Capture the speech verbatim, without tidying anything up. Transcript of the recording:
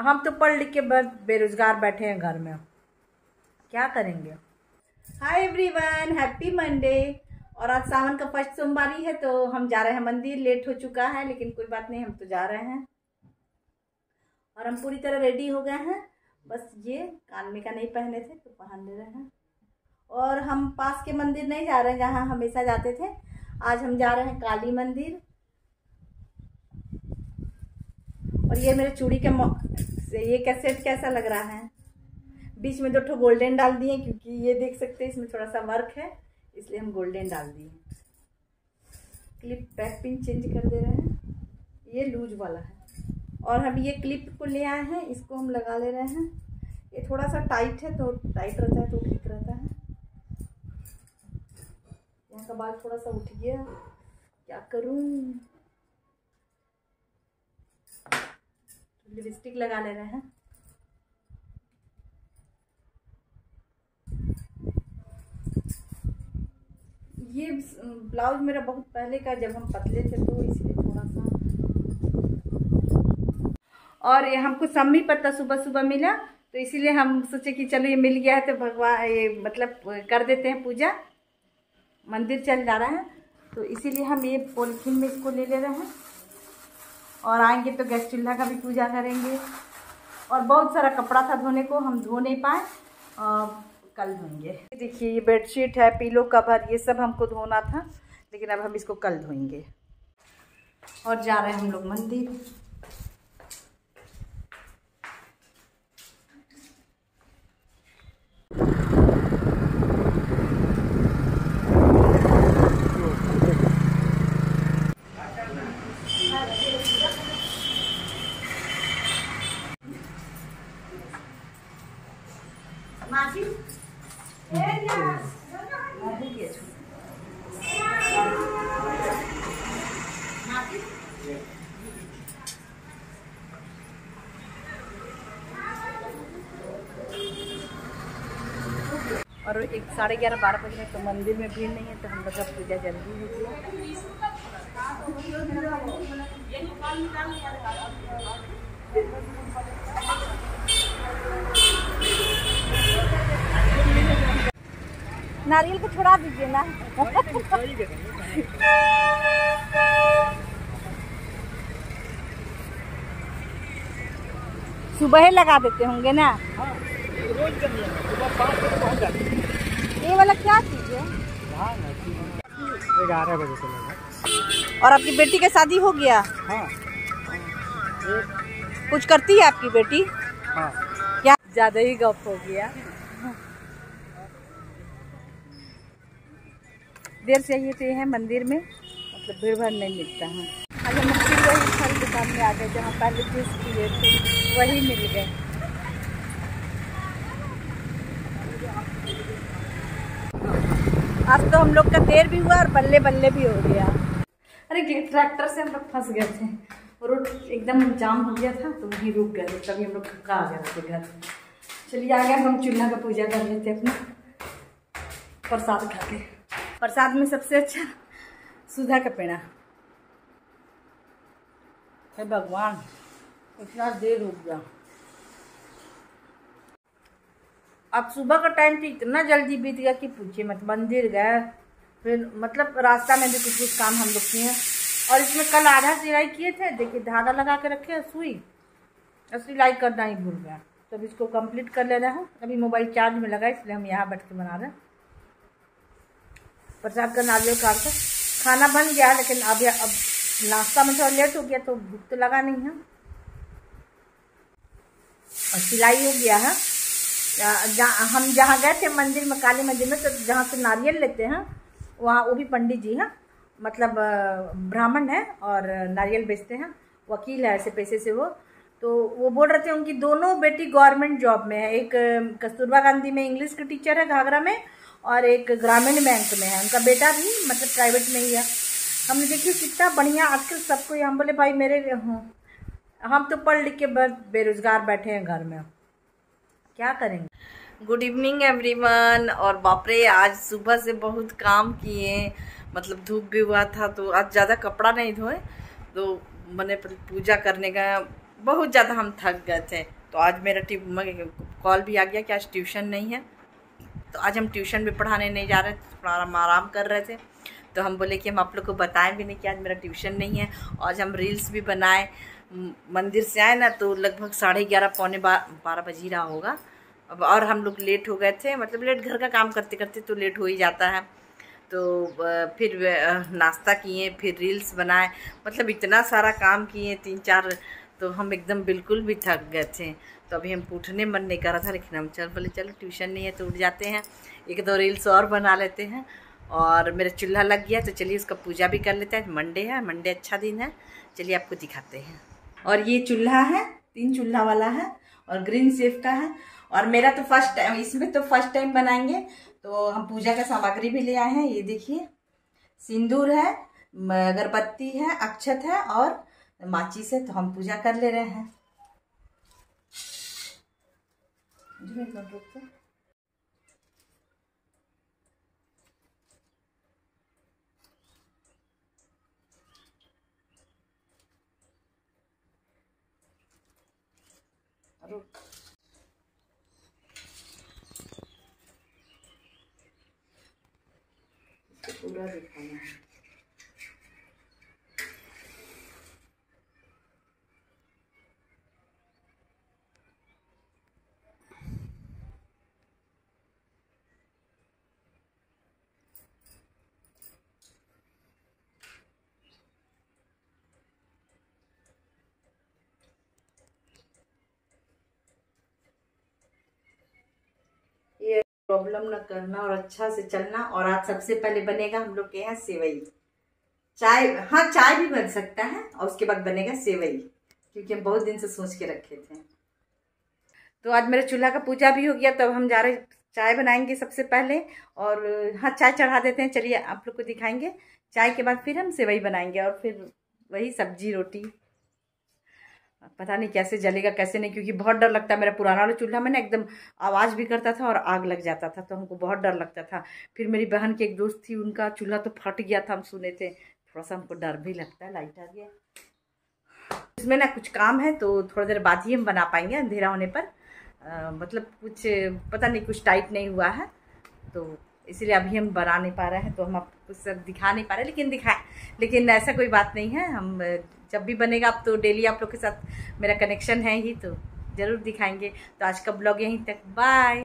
हम तो पढ़ लिख के बेरोजगार बैठे हैं घर में, क्या करेंगे। Hi everyone, happy Monday. और आज सावन का फर्स्ट सोमवारी है तो हम जा रहे हैं मंदिर। लेट हो चुका है लेकिन कोई बात नहीं, हम तो जा रहे हैं। और हम पूरी तरह रेडी हो गए हैं, बस ये कान में का नहीं पहने थे तो पहन ले रहे हैं। और हम पास के मंदिर नहीं जा रहे हैं जहाँ हमेशा जाते थे, आज हम जा रहे हैं काली मंदिर। और ये मेरे चूड़ी के ये कैसेट कैसा लग रहा है, बीच में दो ठो गोल्डन डाल दिए क्योंकि ये देख सकते हैं इसमें थोड़ा सा वर्क है, इसलिए हम गोल्डन डाल दिए। क्लिप बैक पिन चेंज कर दे रहे हैं, ये लूज वाला है। और हम ये क्लिप को ले आए हैं, इसको हम लगा ले रहे हैं। ये थोड़ा सा टाइट है तो टाइट रहता है तो ठीक रहता है। यहाँ का बाल थोड़ा सा उठ गया, क्या करूं। लिपस्टिक लगा ले रहे हैं। ये ब्लाउज मेरा बहुत पहले का, जब हम पतले थे तो इसलिए थोड़ा सा। और ये हमको सम्मी पत्ता सुबह सुबह मिला तो इसीलिए हम सोचे कि चलो ये मिल गया है तो भगवान ये मतलब कर देते हैं पूजा। मंदिर चल जा रहा है तो इसीलिए हम ये पॉलीथीन में इसको ले ले रहे हैं। और आएंगे तो गैस चूल्हा का भी पूजा करेंगे। और बहुत सारा कपड़ा था धोने को, हम धो नहीं पाए, कल धोएंगे। देखिए ये बेडशीट है, पिलो कवर, ये सब हमको धोना था लेकिन अब हम इसको कल धोएंगे। और जा रहे हैं हम लोग मंदिर। और एक साढ़े ग्यारह बारह बजे तो मंदिर में भीड़ नहीं है तो हम लोग का पूजा जल्दी हो गया। नारियल को छोड़ा दीजिए ना। सुबह लगा देते होंगे ना। ये वाला क्या चीज है? ग्यारह बजे से लगा। और आपकी बेटी का शादी हो गया? हाँ। कुछ करती है आपकी बेटी? हाँ। क्या ज्यादा ही गप हो गया। देर से ये तो है मंदिर में, मतलब भीड़ भाड़ नहीं मिलता है। आज हम फिर वही फल दुकान में आ गए जहाँ पहले जूस पिए थे, वही मिल गए। आज तो हम लोग का देर भी हुआ और बल्ले बल्ले भी हो गया। अरे ट्रैक्टर से हम लोग फंस गए थे, रोड एकदम जाम हो गया था तो वहीं रुक गए, तभी हम लोग थका आ गए थे घर। चलिए आ गए, हम चूल्हा का पूजा कर लेते अपना प्रसाद खा के। प्रसाद में सबसे अच्छा सुधा का पेड़ा है। भगवान इतना देर हो गया। अब सुबह का टाइम तो इतना जल्दी बीत गया कि पूछिए मत। मंदिर गए, फिर मतलब रास्ता में भी कुछ कुछ काम हम लोग किए। और इसमें कल आधा सिलाई किए थे, देखिए धागा लगा के रखे सुई, और सिलाई करना ही भूल गया। तो अब इसको कंप्लीट कर ले रहा है। अभी मोबाइल चार्ज में लगा इसलिए हम यहाँ बैठ के बना रहे हैं। प्रसाद का नारियल काट कर खाना बन गया, लेकिन अभी अब नाश्ता में थोड़ा लेट हो गया तो भूख तो लगा नहीं है। और सिलाई हो गया है। जहाँ हम जहाँ गए थे मंदिर में, काली मंदिर में, तो जहाँ से नारियल लेते हैं वहाँ वो भी पंडित जी हैं, मतलब ब्राह्मण है और नारियल बेचते हैं, वकील है ऐसे पैसे से वो। तो वो बोल रहे थे उनकी दोनों बेटी गवर्नमेंट जॉब में है। एक कस्तूरबा गांधी में इंग्लिश के टीचर है घाघरा में, और एक ग्रामीण बैंक में है। उनका बेटा भी मतलब प्राइवेट में ही है। हमने देखिए कितना बढ़िया आजकल सबको। हम बोले भाई मेरे हम तो पढ़ लिख के बेरोजगार बैठे हैं घर में, क्या करेंगे। Good evening everyone. और बापरे आज सुबह से बहुत काम किए, मतलब धूप भी हुआ था तो आज ज़्यादा कपड़ा नहीं धोए, तो मैंने पूजा करने का बहुत ज़्यादा हम थक गए थे। तो आज मेरा कॉल भी आ गया कि आज ट्यूशन नहीं है, तो आज हम ट्यूशन भी पढ़ाने नहीं जा रहे थे, थोड़ा हम आराम कर रहे थे। तो हम बोले कि हम आप लोग को बताएं भी नहीं कि आज मेरा ट्यूशन नहीं है। आज हम रील्स भी बनाए, मंदिर से आए ना तो लगभग साढ़े ग्यारह पौने बारह बज ही रहा होगा। अब और हम लोग लेट हो गए थे, मतलब लेट घर का काम करते करते तो लेट हो ही जाता है। तो फिर नाश्ता किए, फिर रील्स बनाए, मतलब इतना सारा काम किए तीन चार, तो हम एकदम बिल्कुल भी थक गए थे। तो अभी हम उठने मन नहीं कर रहा था, लेकिन हम चल बोले चलो ट्यूशन नहीं है तो उठ जाते हैं, एक दो रील्स और बना लेते हैं। और मेरा चूल्हा लग गया तो चलिए उसका पूजा भी कर लेते हैं। मंडे है, मंडे अच्छा दिन है, चलिए आपको दिखाते हैं। और ये चूल्हा है, तीन चूल्हा वाला है और ग्रीन सेफ का है। और मेरा तो फर्स्ट टाइम, इसमें तो फर्स्ट टाइम बनाएंगे। तो हम पूजा का सामग्री भी ले आए हैं, ये देखिए सिंदूर है, अगरबत्ती है, अक्षत है और माचिस है। तो हम पूजा कर ले रहे हैं। पूरा दिखाना है। प्रॉब्लम ना करना और अच्छा से चलना। और आज सबसे पहले बनेगा हम लोग के यहाँ सेवई, चाय, हाँ चाय भी बन सकता है, और उसके बाद बनेगा सेवई, क्योंकि हम बहुत दिन से सोच के रखे थे। तो आज मेरे चूल्हा का पूजा भी हो गया, तब हम जा रहे चाय बनाएंगे सबसे पहले। और हाँ चाय चढ़ा देते हैं, चलिए आप लोग को दिखाएंगे। चाय के बाद फिर हम सेवई बनाएंगे और फिर वही सब्जी रोटी। पता नहीं कैसे जलेगा कैसे नहीं, क्योंकि बहुत डर लगता है। मेरा पुराना वाला चूल्हा में ना एकदम आवाज़ भी करता था और आग लग जाता था, तो हमको बहुत डर लगता था। फिर मेरी बहन की एक दोस्त थी, उनका चूल्हा तो फट गया था, हम सुने थे, थोड़ा सा हमको डर भी लगता है। लाइट आ गया, इसमें ना कुछ काम है तो थोड़ा देर बाद ही हम बना पाएंगे, अंधेरा होने पर। आ, मतलब कुछ पता नहीं, कुछ टाइट नहीं हुआ है, तो इसलिए अभी हम बना नहीं पा रहे हैं। तो हम आपको सब दिखा नहीं पा रहे, लेकिन दिखाएं, लेकिन ऐसा कोई बात नहीं है। हम जब भी बनेगा, अब तो डेली आप लोग के साथ मेरा कनेक्शन है ही, तो ज़रूर दिखाएंगे। तो आज का ब्लॉग यहीं तक, बाय।